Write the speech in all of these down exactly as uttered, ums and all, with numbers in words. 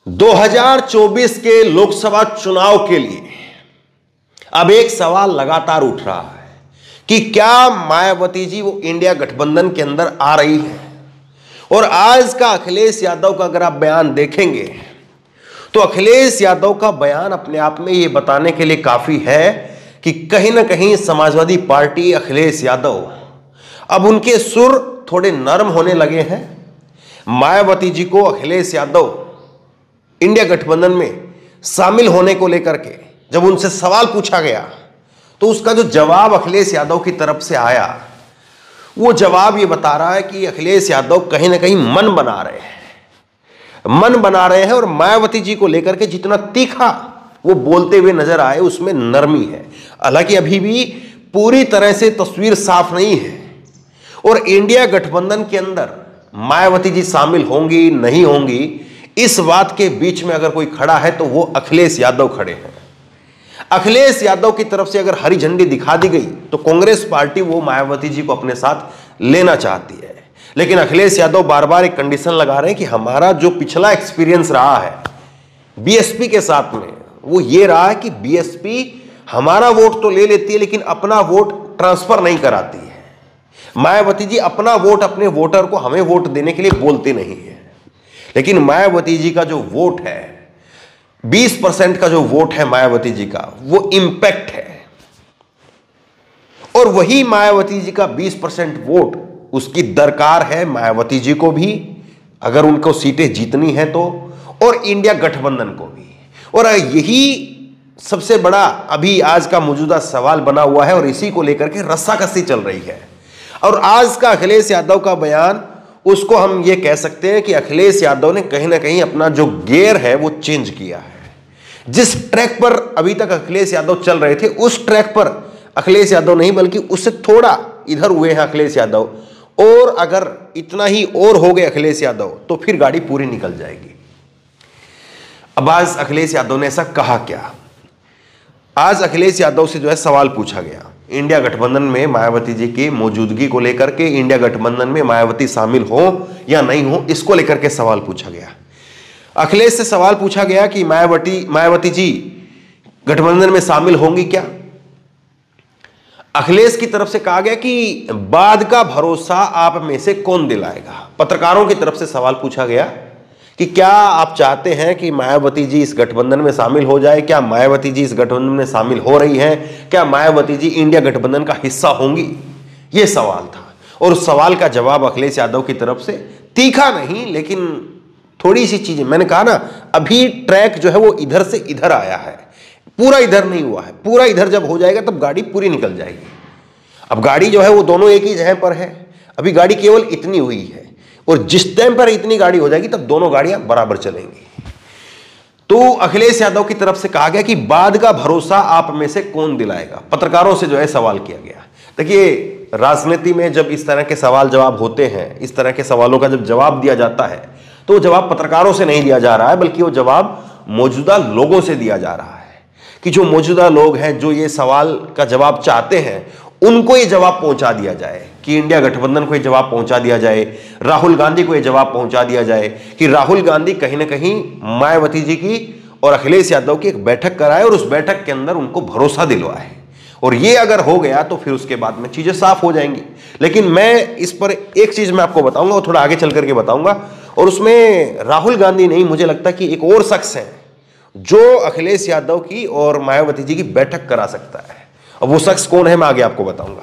दो हज़ार चौबीस के लोकसभा चुनाव के लिए अब एक सवाल लगातार उठ रहा है कि क्या मायावती जी वो इंडिया गठबंधन के अंदर आ रही है। और आज का अखिलेश यादव का अगर आप बयान देखेंगे तो अखिलेश यादव का बयान अपने आप में ये बताने के लिए काफी है कि कहीं ना कहीं समाजवादी पार्टी, अखिलेश यादव, अब उनके सुर थोड़े नरम होने लगे हैं। मायावती जी को अखिलेश यादव इंडिया गठबंधन में शामिल होने को लेकर के जब उनसे सवाल पूछा गया तो उसका जो जवाब अखिलेश यादव की तरफ से आया, वो जवाब ये बता रहा है कि अखिलेश यादव कहीं ना कहीं मन बना रहे हैं मन बना रहे हैं और मायावती जी को लेकर के जितना तीखा वो बोलते हुए नजर आए उसमें नरमी है। हालांकि अभी भी पूरी तरह से तस्वीर साफ नहीं है और इंडिया गठबंधन के अंदर मायावती जी शामिल होंगी नहीं होंगी, इस बात के बीच में अगर कोई खड़ा है तो वो अखिलेश यादव खड़े हैं। अखिलेश यादव की तरफ से अगर हरी झंडी दिखा दी गई तो कांग्रेस पार्टी वो मायावती जी को अपने साथ लेना चाहती है, लेकिन अखिलेश यादव बार बार एक कंडीशन लगा रहे हैं कि हमारा जो पिछला एक्सपीरियंस रहा है बीएसपी के साथ में, वो ये रहा है कि बीएसपी हमारा वोट तो ले लेती है लेकिन अपना वोट ट्रांसफर नहीं कराती है। मायावती जी अपना वोट अपने वोटर को हमें वोट देने के लिए बोलते नहीं है, लेकिन मायावती जी का जो वोट है, बीस परसेंट का जो वोट है मायावती जी का, वो इंपैक्ट है। और वही मायावती जी का बीस परसेंट वोट, उसकी दरकार है मायावती जी को भी अगर उनको सीटें जीतनी है तो, और इंडिया गठबंधन को भी। और यही सबसे बड़ा अभी आज का मौजूदा सवाल बना हुआ है और इसी को लेकर के रस्साकसी चल रही है। और आज का अखिलेश यादव का बयान, उसको हम ये कह सकते हैं कि अखिलेश यादव ने कहीं ना कहीं अपना जो गियर है वो चेंज किया है। जिस ट्रैक पर अभी तक अखिलेश यादव चल रहे थे उस ट्रैक पर अखिलेश यादव नहीं बल्कि उससे थोड़ा इधर हुए हैं अखिलेश यादव। और अगर इतना ही और हो गए अखिलेश यादव तो फिर गाड़ी पूरी निकल जाएगी। अब आज अखिलेश यादव ने ऐसा कहा क्या? आज अखिलेश यादव से जो है सवाल पूछा गया इंडिया गठबंधन में मायावती जी की मौजूदगी को लेकर के, इंडिया गठबंधन में मायावती शामिल हो या नहीं हो, इसको लेकर के सवाल पूछा गया। अखिलेश से सवाल पूछा गया कि मायावती मायावती जी गठबंधन में शामिल होंगी क्या? अखिलेश की तरफ से कहा गया कि बाद का भरोसा आप में से कौन दिलाएगा। पत्रकारों की तरफ से सवाल पूछा गया कि क्या आप चाहते हैं कि मायावती जी इस गठबंधन में शामिल हो जाए? क्या मायावती जी इस गठबंधन में शामिल हो रही हैं? क्या मायावती जी इंडिया गठबंधन का हिस्सा होंगी? यह सवाल था और उस सवाल का जवाब अखिलेश यादव की तरफ से तीखा नहीं लेकिन थोड़ी सी चीजें, मैंने कहा ना अभी ट्रैक जो है वो इधर से इधर आया है, पूरा इधर नहीं हुआ है। पूरा इधर जब हो जाएगा तब गाड़ी पूरी निकल जाएगी। अब गाड़ी जो है वो दोनों एक ही जगह पर है, अभी गाड़ी केवल इतनी हुई है और जिस टाइम पर इतनी गाड़ी हो जाएगी तब दोनों गाड़ियां बराबर चलेंगी। तो अखिलेश यादव की तरफ से कहा गया कि बाद का भरोसा आप में से कौन दिलाएगा। पत्रकारों से जो है सवाल किया गया। देखिए, राजनीति में जब इस तरह के सवाल जवाब होते हैं, इस तरह के सवालों का जब जवाब दिया जाता है तो वो जवाब पत्रकारों से नहीं दिया जा रहा है बल्कि वो जवाब मौजूदा लोगों से दिया जा रहा है कि जो मौजूदा लोग हैं, जो ये सवाल का जवाब चाहते हैं, उनको ये जवाब पहुंचा दिया जाए कि इंडिया गठबंधन को ये जवाब पहुंचा दिया जाए, राहुल गांधी को ये जवाब पहुंचा दिया जाए कि राहुल गांधी कहीं ना कहीं मायावती जी की और अखिलेश यादव की एक बैठक कराए और उस बैठक के अंदर उनको भरोसा दिलवाए। और ये अगर हो गया तो फिर उसके बाद में चीजें साफ हो जाएंगी। लेकिन मैं इस पर एक चीज मैं आपको बताऊंगा और थोड़ा आगे चल करके बताऊंगा, और उसमें राहुल गांधी नहीं, मुझे लगता कि एक और शख्स है जो अखिलेश यादव की और मायावती जी की बैठक करा सकता है। अब वो शख्स कौन है मैं आगे आपको बताऊंगा।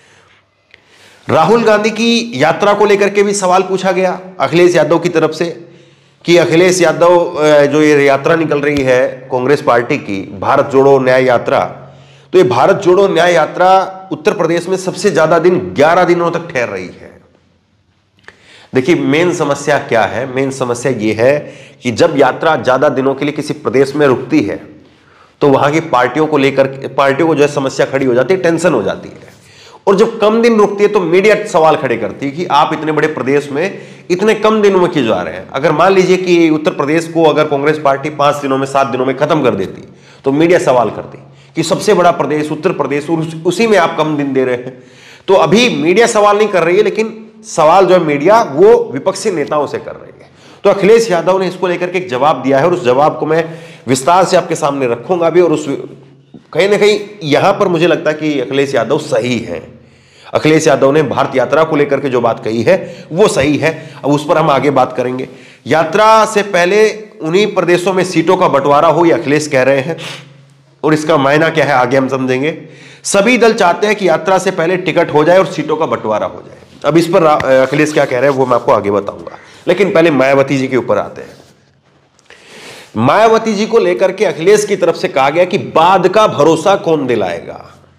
राहुल गांधी की यात्रा को लेकर के भी सवाल पूछा गया अखिलेश यादव की तरफ से कि अखिलेश यादव जो ये यात्रा निकल रही है कांग्रेस पार्टी की, भारत जोड़ो न्याय यात्रा, तो ये भारत जोड़ो न्याय यात्रा उत्तर प्रदेश में सबसे ज्यादा दिन ग्यारह दिनों तक ठहर रही है। देखिए, मेन समस्या क्या है? मेन समस्या ये है कि जब यात्रा ज्यादा दिनों के लिए किसी प्रदेश में रुकती है तो वहां की पार्टियों को लेकर पार्टियों को जो है समस्या खड़ी हो जाती है, टेंशन हो जाती है। और जब कम दिन रुकती है तो मीडिया सवाल खड़े करती है कि आप इतने बड़े प्रदेश में इतने कम दिनों में क्यों जा रहे हैं। अगर मान लीजिए कि उत्तर प्रदेश को अगर कांग्रेस पार्टी पांच दिनों में, सात दिनों में खत्म कर देती तो मीडिया सवाल करती कि सबसे बड़ा प्रदेश उत्तर प्रदेश, उसी में आप कम दिन दे रहे हैं। तो अभी मीडिया सवाल नहीं कर रही है, लेकिन सवाल जो है मीडिया वो विपक्षी नेताओं से कर रही है। तो अखिलेश यादव ने इसको लेकर के एक जवाब दिया है और उस जवाब को मैं विस्तार से आपके सामने रखूंगा भी। और उस कहीं ना कहीं यहां पर मुझे लगता है कि अखिलेश यादव सही है। अखिलेश यादव ने भारत यात्रा को लेकर के जो बात कही है वो सही है। अब उस पर हम आगे बात करेंगे। यात्रा से पहले उन्हीं प्रदेशों में सीटों का बंटवारा हो, ये अखिलेश कह रहे हैं, और इसका मायना क्या है आगे हम समझेंगे। सभी दल चाहते हैं कि यात्रा से पहले टिकट हो जाए और सीटों का बंटवारा हो जाए। अब इस पर अखिलेश क्या कह रहे हैं वो मैं आपको आगे बताऊंगा, लेकिन पहले मायावती जी के ऊपर आते हैं। मायावती जी को लेकर के अखिलेश की तरफ से कहा गया कि बाद का भरोसा कौन दिलाएगा।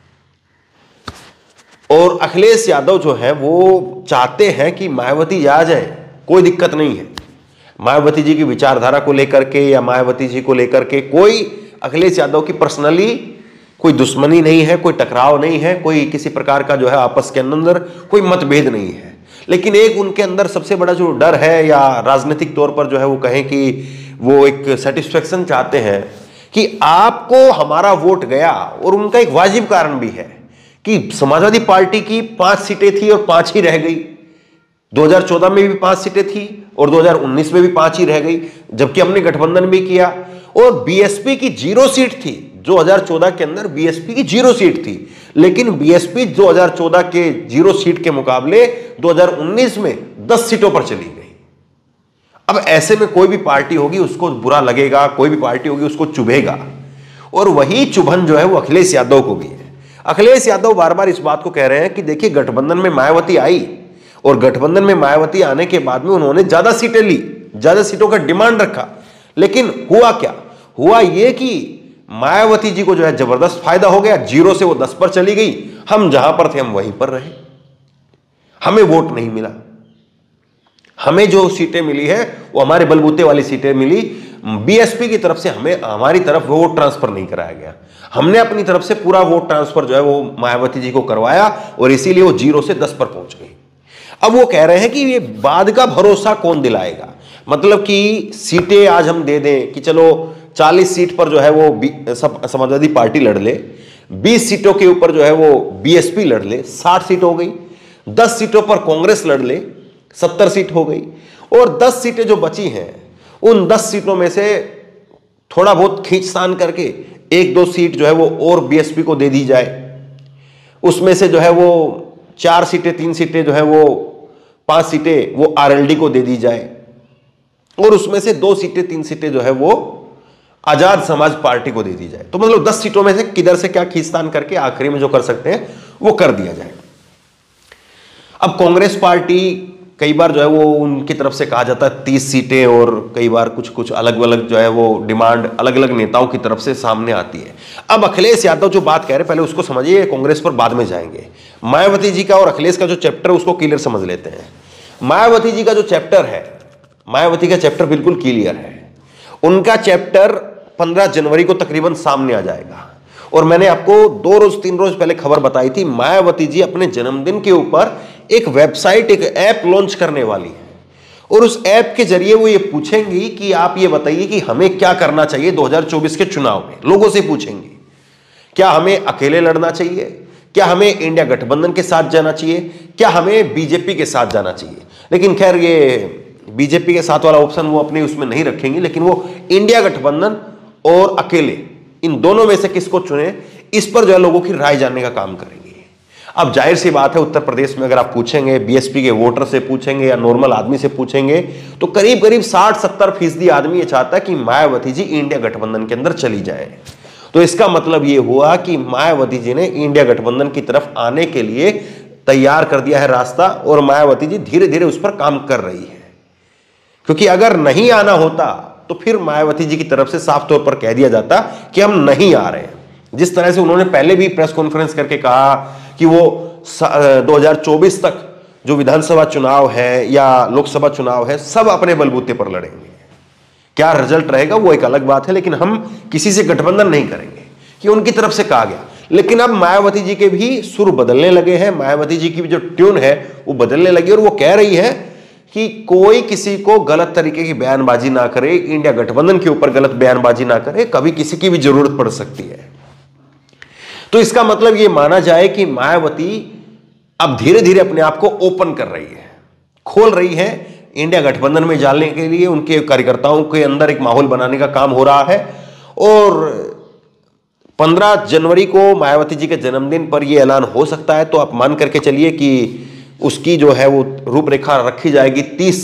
और अखिलेश यादव जो है वो चाहते हैं कि मायावती आ जाए, कोई दिक्कत नहीं है। मायावती जी की विचारधारा को लेकर के या मायावती जी को लेकर के कोई अखिलेश यादव की पर्सनली कोई दुश्मनी नहीं है, कोई टकराव नहीं है, कोई किसी प्रकार का जो है आपस के अंदर कोई मतभेद नहीं है। लेकिन एक उनके अंदर सबसे बड़ा जो डर है, या राजनीतिक तौर पर जो है वो कहें कि वो एक सेटिस्फेक्शन चाहते हैं कि आपको हमारा वोट गया। और उनका एक वाजिब कारण भी है कि समाजवादी पार्टी की पांच सीटें थी और पांच ही रह गई। दो हज़ार चौदह में भी पांच सीटें थी और दो हज़ार उन्नीस में भी पांच ही रह गई, जबकि हमने गठबंधन भी किया। और बीएसपी की जीरो सीट थी दो हज़ार चौदह के अंदर, बीएसपी की जीरो सीट थी, लेकिन बीएसपी दो हज़ार चौदह के जीरो सीट के मुकाबले दो हज़ार उन्नीस में दस सीटों पर चली गई। अब ऐसे में कोई भी पार्टी होगी उसको बुरा लगेगा, कोई भी पार्टी होगी उसको चुभेगा, और वही चुभन जो है वो अखिलेश यादव को भी है। अखिलेश यादव बार बार इस बात को कह रहे हैं कि देखिए गठबंधन में मायावती आई और गठबंधन में मायावती आने के बाद में उन्होंने ज्यादा सीटें ली, ज्यादा सीटों का डिमांड रखा, लेकिन हुआ क्या? हुआ यह कि मायावती जी को जो है जबरदस्त फायदा हो गया, जीरो से वो दस पर चली गई, हम जहां पर थे हम वहीं पर रहे, हमें वोट नहीं मिला। हमें जो सीटें मिली है वो हमारे बलबूते वाली सीटें मिली, बीएसपी की तरफ से हमें हमारी तरफ वोट ट्रांसफर नहीं कराया गया। हमने अपनी तरफ से पूरा वोट ट्रांसफर जो है वो मायावती जी को करवाया और इसीलिए वो जीरो से दस पर पहुंच गई। अब वो कह रहे हैं कि ये बाद का भरोसा कौन दिलाएगा, मतलब कि सीटें आज हम दे दें कि चलो चालीस सीट पर जो है वो समाजवादी पार्टी लड़ ले, बीस सीटों के ऊपर जो है वो बीएसपी लड़ ले, साठ सीट हो गई, दस सीटों पर कांग्रेस लड़ ले, सत्तर सीट हो गई, और दस सीटें जो बची हैं उन दस सीटों में से थोड़ा बहुत खींचतान करके एक दो सीट जो है वो और बीएसपी को दे दी जाए। उसमें से जो है वो चार सीटें तीन सीटें जो है वो पांच सीटें वो आरएलडी को दे दी जाए, और उसमें से दो सीटें तीन सीटें जो है वो आजाद समाज पार्टी को दे दी जाए। तो मतलब दस सीटों में से किधर से क्या खींचतान करके आखिरी में जो कर सकते हैं वो कर दिया जाए। अब कांग्रेस पार्टी कई बार जो है वो उनकी तरफ से कहा जाता है तीस सीटें, और कई बार कुछ कुछ अलग अलग जो है वो डिमांड अलग अलग नेताओं की तरफ से सामने आती है। अब अखिलेश यादव जो बात कह रहे हैं पहले उसको समझिए, कांग्रेस पर बाद में जाएंगे। मायावती जी का और अखिलेश का जो चैप्टर है उसको क्लियर समझ लेते हैं। मायावती जी का जो चैप्टर है, मायावती का चैप्टर बिल्कुल क्लियर है। उनका चैप्टर पंद्रह जनवरी को तकरीबन सामने आ जाएगा, और मैंने आपको दो रोज तीन रोज पहले खबर बताई थी, मायावती जी अपने जन्मदिन के ऊपर एक वेबसाइट, एक ऐप लॉन्च करने वाली है, और उस ऐप के जरिए वो ये पूछेंगी कि आप ये बताइए कि हमें क्या करना चाहिए दो हज़ार चौबीस के चुनाव में। लोगों से पूछेंगी क्या हमें अकेले लड़ना चाहिए, क्या हमें इंडिया गठबंधन के साथ जाना चाहिए, क्या हमें बीजेपी के साथ जाना चाहिए। लेकिन खैर ये बीजेपी के साथ वाला ऑप्शन वो अपने उसमें नहीं रखेंगी, लेकिन वो इंडिया गठबंधन और अकेले इन दोनों में से किसको चुने इस पर जो है लोगों की राय जानने का काम करेंगे। अब जाहिर सी बात है उत्तर प्रदेश में अगर आप पूछेंगे, बीएसपी के वोटर से पूछेंगे या नॉर्मल आदमी से पूछेंगे, तो करीब करीब साठ सत्तर फीसदी आदमी ये चाहता है कि मायावती जी इंडिया गठबंधन के अंदर चली जाए। तो इसका मतलब ये हुआ कि मायावती जी ने इंडिया गठबंधन की तरफ आने के लिए तैयार कर दिया है रास्ता, और मायावती जी धीरे धीरे उस पर काम कर रही है। क्योंकि अगर नहीं आना होता तो फिर मायावती जी की तरफ से साफ तौर पर कह दिया जाता कि हम नहीं आ रहे हैं। जिस तरह से उन्होंने पहले भी प्रेस कॉन्फ्रेंस करके कहा कि वो दो हज़ार चौबीस तक जो विधानसभा चुनाव है या लोकसभा चुनाव है सब अपने बलबूते पर लड़ेंगे। क्या रिजल्ट रहेगा वो एक अलग बात है, लेकिन हम किसी से गठबंधन नहीं करेंगे, कि उनकी तरफ से कहा गया। लेकिन अब मायावती जी के भी सुर बदलने लगे हैं, मायावती जी की भी जो ट्यून है वो बदलने लगी, और वो कह रही है कि कोई किसी को गलत तरीके की बयानबाजी ना करे, इंडिया गठबंधन के ऊपर गलत बयानबाजी ना करे, कभी किसी की भी जरूरत पड़ सकती है। तो इसका मतलब यह माना जाए कि मायावती अब धीरे धीरे अपने आप को ओपन कर रही है, खोल रही है, इंडिया गठबंधन में डालने के लिए उनके कार्यकर्ताओं के अंदर एक माहौल बनाने का काम हो रहा है। और पंद्रह जनवरी को मायावती जी के जन्मदिन पर यह ऐलान हो सकता है, तो आप मान करके चलिए कि उसकी जो है वो रूपरेखा रखी जाएगी तीस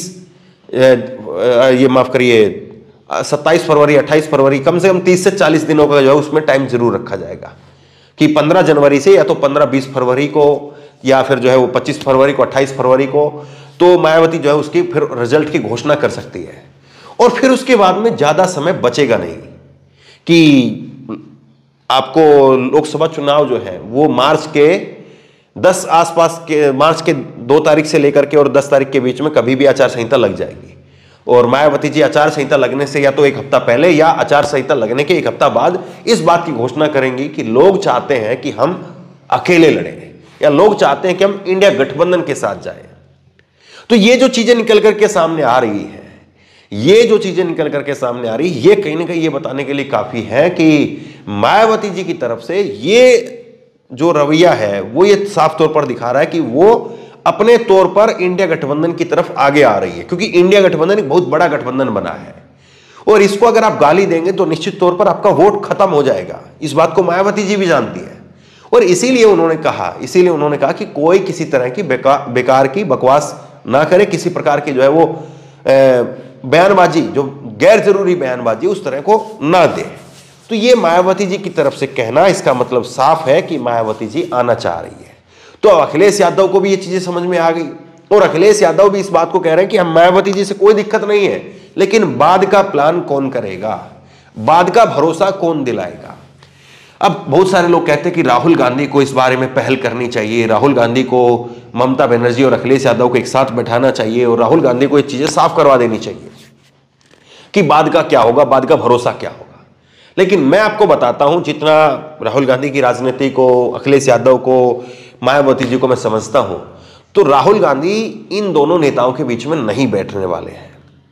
ये माफ करिए सत्ताईस फरवरी अट्ठाईस फरवरी, कम से कम तीस से चालीस दिनों का जो है उसमें टाइम जरूर रखा जाएगा कि पंद्रह जनवरी से या तो पंद्रह बीस फरवरी को या फिर जो है वो पच्चीस फरवरी को अट्ठाईस फरवरी को तो मायावती जो है उसकी फिर रिजल्ट की घोषणा कर सकती है। और फिर उसके बाद में ज्यादा समय बचेगा नहीं कि आपको लोकसभा चुनाव जो है वो मार्च के दस आसपास के मार्च के दो तारीख से लेकर के और दस तारीख के बीच में कभी भी आचार संहिता लग जाएगी। और मायावती जी आचार संहिता लगने से या तो एक हफ्ता पहले या आचार संहिता लगने के एक हफ्ता बाद इस बात की घोषणा करेंगी कि लोग चाहते हैं कि हम अकेले लड़ें या लोग चाहते हैं कि हम इंडिया गठबंधन के साथ जाएं। तो ये जो चीजें निकल करके सामने आ रही है ये जो चीजें निकल करके सामने आ रही है ये कहीं ना कहीं ये बताने के लिए काफी है कि मायावती जी की तरफ से ये जो रवैया है वो ये साफ तौर पर दिखा रहा है कि वो अपने तौर पर इंडिया गठबंधन की तरफ आगे आ रही है, क्योंकि इंडिया गठबंधन एक बहुत बड़ा गठबंधन बना है और इसको अगर आप गाली देंगे तो निश्चित तौर पर आपका वोट खत्म हो जाएगा। इस बात को मायावती जी भी जानती है और इसीलिए उन्होंने कहा इसीलिए उन्होंने कहा कि कोई किसी तरह की बेकार बेकार की बकवास ना करे, किसी प्रकार की जो है वो बयानबाजी जो गैर जरूरी बयानबाजी उस तरह को ना दे। तो ये मायावती जी की तरफ से कहना, इसका मतलब साफ है कि मायावती जी आना चाह रही है। तो अखिलेश यादव को भी ये चीजें समझ में आ गई और अखिलेश यादव भी इस बात को कह रहे हैं कि हम मायावती जी से कोई दिक्कत नहीं है, लेकिन बाद का प्लान कौन करेगा, बाद का भरोसा कौन दिलाएगा। अब बहुत सारे लोग कहते हैं कि राहुल गांधी को इस बारे में पहल करनी चाहिए, राहुल गांधी को ममता बनर्जी और अखिलेश यादव को एक साथ बैठाना चाहिए और राहुल गांधी को ये चीजें साफ करवा देनी चाहिए कि बाद का क्या होगा, बाद का भरोसा क्या होगा। लेकिन मैं आपको बताता हूं, जितना राहुल गांधी की राजनीति को, अखिलेश यादव को, मायावती जी को मैं समझता हूं, तो राहुल गांधी इन दोनों नेताओं के बीच में नहीं बैठने वाले हैं।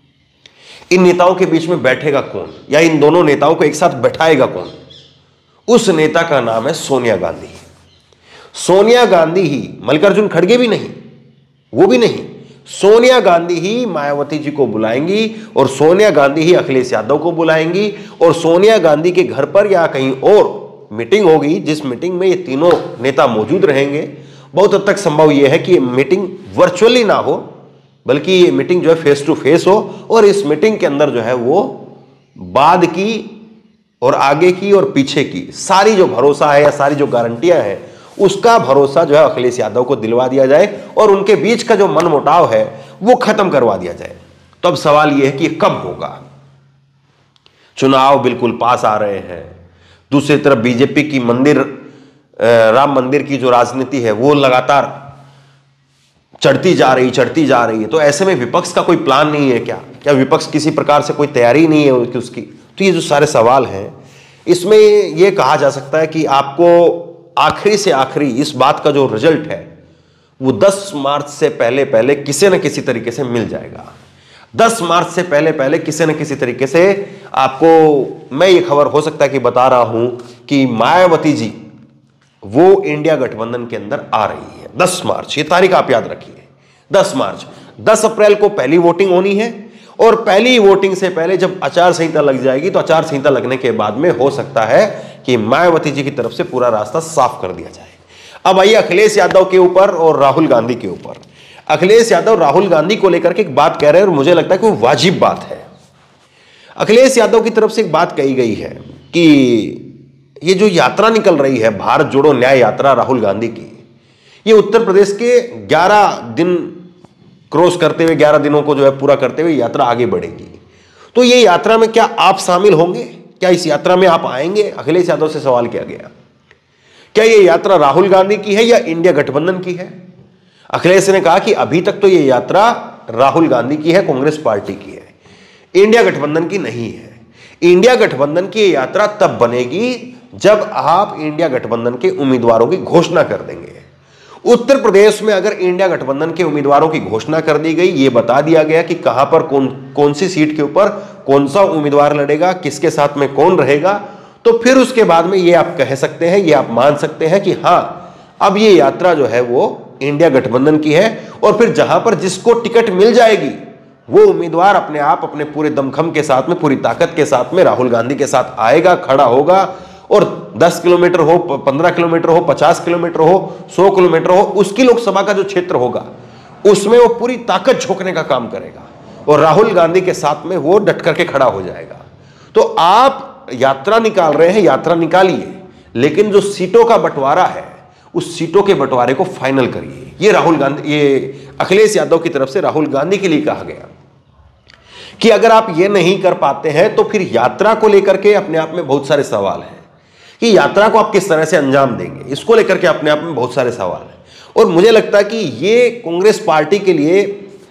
इन नेताओं के बीच में बैठेगा कौन या इन दोनों नेताओं को एक साथ बैठाएगा कौन? उस नेता का नाम है सोनिया गांधी। सोनिया गांधी ही, मल्लिकार्जुन खड़गे भी नहीं, वो भी नहीं, सोनिया गांधी ही मायावती जी को बुलाएंगी और सोनिया गांधी ही अखिलेश यादव को बुलाएंगी और सोनिया गांधी के घर पर या कहीं और मीटिंग होगी जिस मीटिंग में ये तीनों नेता मौजूद रहेंगे। बहुत हद तक संभव यह है कि ये मीटिंग वर्चुअली ना हो बल्कि ये मीटिंग जो है फेस टू फेस हो और इस मीटिंग के अंदर जो है वो बाद की और आगे की और पीछे की सारी जो भरोसा है या सारी जो गारंटियां हैं उसका भरोसा जो है अखिलेश यादव को दिलवा दिया जाए और उनके बीच का जो मनमुटाव है वो खत्म करवा दिया जाए। तो अब सवाल यह है कि कब होगा? चुनाव बिल्कुल पास आ रहे हैं, दूसरी तरफ बीजेपी की मंदिर राम मंदिर की जो राजनीति है वो लगातार चढ़ती जा रही चढ़ती जा रही है। तो ऐसे में विपक्ष का कोई प्लान नहीं है क्या? क्या विपक्ष किसी प्रकार से कोई तैयारी नहीं है उसकी? तो ये जो सारे सवाल हैं इसमें ये कहा जा सकता है कि आपको आखिरी से आखिरी इस बात का जो रिजल्ट है वो दस मार्च से पहले पहले किसी न किसी तरीके से मिल जाएगा। दस मार्च से पहले पहले किसी न किसी तरीके से आपको मैं ये खबर हो सकता है कि बता रहा हूं कि मायावती जी वो इंडिया गठबंधन के अंदर आ रही है। दस मार्च, ये तारीख आप याद रखिए, दस मार्च। दस अप्रैल को पहली वोटिंग होनी है और पहली वोटिंग से पहले जब आचार संहिता लग जाएगी तो आचार संहिता लगने के बाद में हो सकता है कि मायावती जी की तरफ से पूरा रास्ता साफ कर दिया जाए। अब आइए अखिलेश यादव के ऊपर और राहुल गांधी के ऊपर। अखिलेश यादव राहुल गांधी को लेकर के एक बात कह रहे हैं और मुझे लगता है कि वो वाजिब बात है। अखिलेश यादव की तरफ से एक बात कही गई है कि ये जो यात्रा निकल रही है भारत जोड़ो न्याय यात्रा राहुल गांधी की, ये उत्तर प्रदेश के ग्यारह दिन क्रॉस करते हुए, ग्यारह दिनों को जो है पूरा करते हुए यात्रा आगे बढ़ेगी। तो ये यात्रा में क्या आप शामिल होंगे? क्या इस यात्रा में आप आएंगे? अखिलेश यादव से सवाल किया गया। क्या ये यात्रा राहुल गांधी की है या इंडिया गठबंधन की है? अखिलेश ने कहा कि अभी तक तो ये यात्रा राहुल गांधी की है, कांग्रेस पार्टी की है, इंडिया गठबंधन की नहीं है। इंडिया गठबंधन की यात्रा तब बनेगी जब आप इंडिया गठबंधन के उम्मीदवारों की घोषणा कर देंगे। उत्तर प्रदेश में अगर इंडिया गठबंधन के उम्मीदवारों की घोषणा कर दी गई, ये बता दिया गया कि कहां पर कौन कौन सी सीट के ऊपर कौन सा उम्मीदवार लड़ेगा, किसके साथ में कौन रहेगा, तो फिर उसके बाद में ये आप कह सकते हैं, ये आप मान सकते हैं कि हां अब ये यात्रा जो है वो इंडिया गठबंधन की है। और फिर जहां पर जिसको टिकट मिल जाएगी वो उम्मीदवार अपने आप अपने पूरे दमखम के साथ में, पूरी ताकत के साथ में राहुल गांधी के साथ आएगा, खड़ा होगा और दस किलोमीटर हो, पंद्रह किलोमीटर हो, पचास किलोमीटर हो, सौ किलोमीटर हो, उसकी लोकसभा का जो क्षेत्र होगा उसमें वो पूरी ताकत झोंकने का काम करेगा और राहुल गांधी के साथ में वो डट करके खड़ा हो जाएगा। तो आप यात्रा निकाल रहे हैं, यात्रा निकालिए, लेकिन जो सीटों का बंटवारा है उस सीटों के बंटवारे को फाइनल करिए। ये राहुल गांधी, ये अखिलेश यादव की तरफ से राहुल गांधी के लिए कहा गया कि अगर आप ये नहीं कर पाते हैं तो फिर यात्रा को लेकर के अपने आप में बहुत सारे सवाल हैं कि यात्रा को आप किस तरह से अंजाम देंगे, इसको लेकर के अपने आप में बहुत सारे सवाल हैं। और मुझे लगता है कि ये कांग्रेस पार्टी के लिए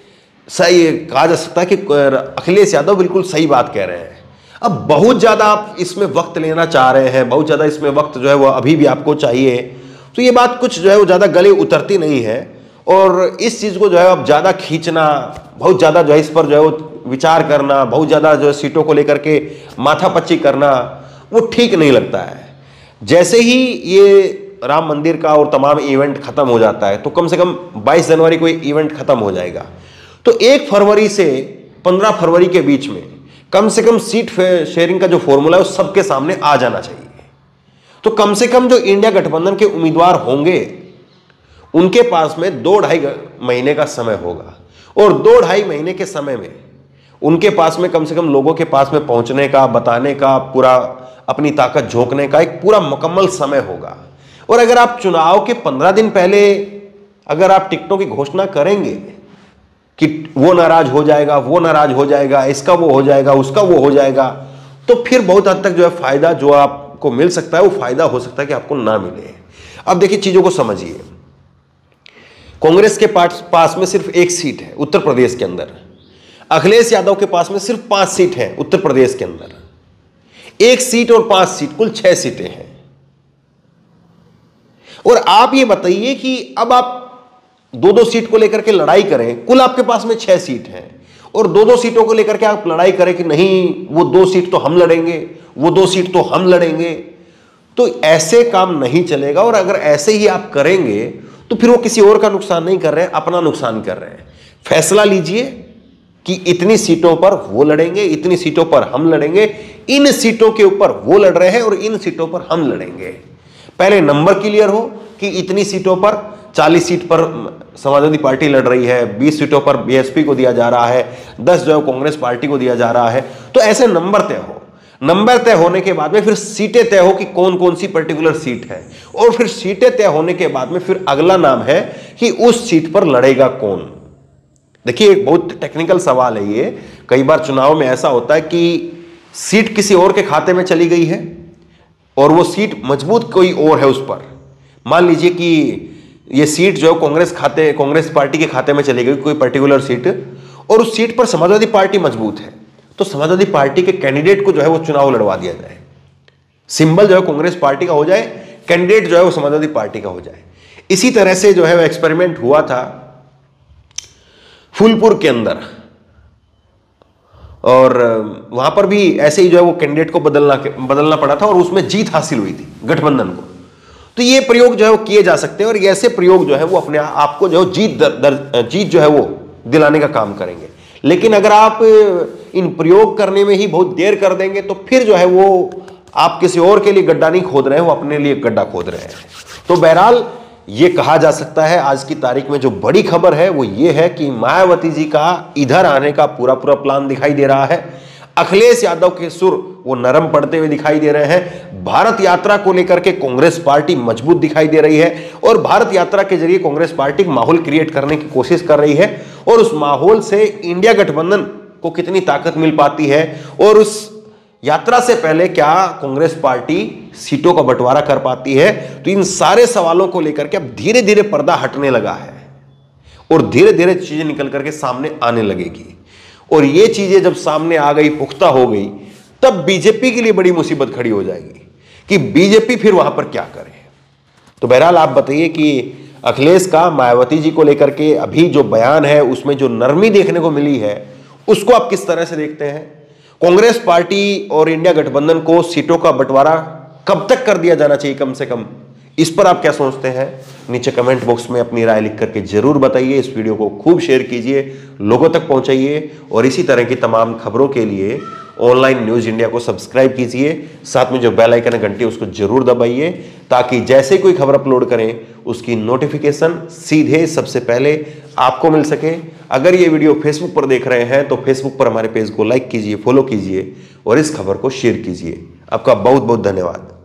सही कहा जा सकता है कि अखिलेश यादव बिल्कुल सही बात कह रहे हैं। अब बहुत ज़्यादा आप इसमें वक्त लेना चाह रहे हैं, बहुत ज़्यादा इसमें वक्त जो है वो अभी भी आपको चाहिए, तो ये बात कुछ जो है वो ज़्यादा गले उतरती नहीं है। और इस चीज़ को जो है अब ज़्यादा खींचना, बहुत ज़्यादा जो है इस पर जो है वो विचार करना, बहुत ज़्यादा जो है सीटों को लेकर के माथापच्ची करना, वो ठीक नहीं लगता है। जैसे ही ये राम मंदिर का और तमाम इवेंट खत्म हो जाता है, तो कम से कम बाईस जनवरी को ये इवेंट खत्म हो जाएगा, तो एक फरवरी से पंद्रह फरवरी के बीच में कम से कम सीट शेयरिंग का जो फॉर्मूला है वो सबके सामने आ जाना चाहिए। तो कम से कम जो इंडिया गठबंधन के उम्मीदवार होंगे उनके पास में दो ढाई महीने का समय होगा और दो ढाई महीने के समय में उनके पास में कम से कम लोगों के पास में पहुंचने का, बताने का, पूरा अपनी ताकत झोंकने का एक पूरा मुकम्मल समय होगा। और अगर आप चुनाव के पंद्रह दिन पहले अगर आप टिकटों की घोषणा करेंगे कि वो नाराज हो जाएगा, वो नाराज हो जाएगा, इसका वो हो जाएगा, उसका वो हो जाएगा, तो फिर बहुत हद तक जो है फायदा जो आपको मिल सकता है वो फायदा हो सकता है कि आपको ना मिले। अब देखिए चीजों को समझिए, कांग्रेस के पास में सिर्फ एक सीट है उत्तर प्रदेश के अंदर, अखिलेश यादव के पास में सिर्फ पांच सीट है उत्तर प्रदेश के अंदर, एक सीट और पांच सीट कुल छह सीटें हैं। और आप ये बताइए कि अब आप दो दो सीट को लेकर के लड़ाई करें, कुल आपके पास में छह सीट हैं और दो दो सीटों को लेकर के आप लड़ाई करें कि नहीं वो दो सीट तो हम लड़ेंगे, वो दो सीट तो हम लड़ेंगे, तो ऐसे काम नहीं चलेगा। और अगर ऐसे ही आप करेंगे तो फिर वो किसी और का नुकसान नहीं कर रहे हैं, अपना नुकसान कर रहे हैं। फैसला लीजिए कि इतनी सीटों पर वो लड़ेंगे, इतनी सीटों पर हम लड़ेंगे, इन सीटों के ऊपर वो लड़ रहे हैं और इन सीटों पर हम लड़ेंगे। पहले नंबर क्लियर हो कि इतनी सीटों पर, चालीस सीट पर समाजवादी पार्टी लड़ रही है, बीस सीटों पर बीएसपी को दिया जा रहा है, दस जो है कांग्रेस पार्टी को दिया जा रहा है, तो ऐसे नंबर तय हो। नंबर तय होने के बाद में फिर सीटें तय हो कि कौन कौन सी पर्टिकुलर सीट है, और फिर सीटें तय होने के बाद में फिर अगला नाम है कि उस सीट पर लड़ेगा कौन। देखिए एक बहुत टेक्निकल सवाल है ये। कई बार चुनाव में ऐसा होता है कि सीट किसी और के खाते में चली गई है और वो सीट मजबूत कोई और है उस पर। मान लीजिए कि ये सीट जो है कांग्रेस खाते कांग्रेस पार्टी के खाते में चली गई कोई पर्टिकुलर सीट, और उस सीट पर समाजवादी पार्टी मजबूत है, तो समाजवादी पार्टी के कैंडिडेट को जो है वो चुनाव लड़वा दिया जाए, सिंबल जो है कांग्रेस पार्टी का हो जाए, कैंडिडेट जो है वो समाजवादी पार्टी का हो जाए। इसी तरह से जो है वो एक्सपेरिमेंट हुआ था फूलपुर के अंदर, और वहां पर भी ऐसे ही जो है वो कैंडिडेट को बदलना बदलना पड़ा था और उसमें जीत हासिल हुई थी गठबंधन को। तो ये प्रयोग जो है वो किए जा सकते हैं और ऐसे प्रयोग जो है वो अपने आपको जो है जीत दर, दर, जीत जो है वो दिलाने का काम करेंगे। लेकिन अगर आप इन प्रयोग करने में ही बहुत देर कर देंगे तो फिर जो है वो आप किसी और के लिए गड्ढा नहीं खोद रहे हैं, वो अपने लिए गड्ढा खोद रहे हैं। तो बहरहाल ये कहा जा सकता है आज की तारीख में जो बड़ी खबर है वो ये है कि मायावती जी का इधर आने का पूरा पूरा प्लान दिखाई दे रहा है। अखिलेश यादव के सुर वो नरम पड़ते हुए दिखाई दे रहे हैं। भारत यात्रा को लेकर के कांग्रेस पार्टी मजबूत दिखाई दे रही है और भारत यात्रा के जरिए कांग्रेस पार्टी माहौल क्रिएट करने की कोशिश कर रही है, और उस माहौल से इंडिया गठबंधन को कितनी ताकत मिल पाती है, और उस यात्रा से पहले क्या कांग्रेस पार्टी सीटों का बंटवारा कर पाती है। तो इन सारे सवालों को लेकर के अब धीरे धीरे पर्दा हटने लगा है और धीरे धीरे चीजें निकल करके सामने आने लगेगी, और ये चीजें जब सामने आ गई, पुख्ता हो गई, तब बीजेपी के लिए बड़ी मुसीबत खड़ी हो जाएगी कि बीजेपी फिर वहां पर क्या करे। तो बहरहाल आप बताइए कि अखिलेश का मायावती जी को लेकर के अभी जो बयान है उसमें जो नरमी देखने को मिली है उसको आप किस तरह से देखते हैं। कांग्रेस पार्टी और इंडिया गठबंधन को सीटों का बंटवारा कब तक कर दिया जाना चाहिए, कम से कम इस पर आप क्या सोचते हैं? नीचे कमेंट बॉक्स में अपनी राय लिख करके जरूर बताइए। इस वीडियो को खूब शेयर कीजिए, लोगों तक पहुंचाइए और इसी तरह की तमाम खबरों के लिए ऑनलाइन न्यूज इंडिया को सब्सक्राइब कीजिए। साथ में जो बेल आइकन है घंटी उसको जरूर दबाइए ताकि जैसे कोई खबर अपलोड करें उसकी नोटिफिकेशन सीधे सबसे पहले आपको मिल सके। अगर ये वीडियो फेसबुक पर देख रहे हैं तो फेसबुक पर हमारे पेज को लाइक कीजिए, फॉलो कीजिए और इस खबर को शेयर कीजिए। आपका बहुत बहुत धन्यवाद।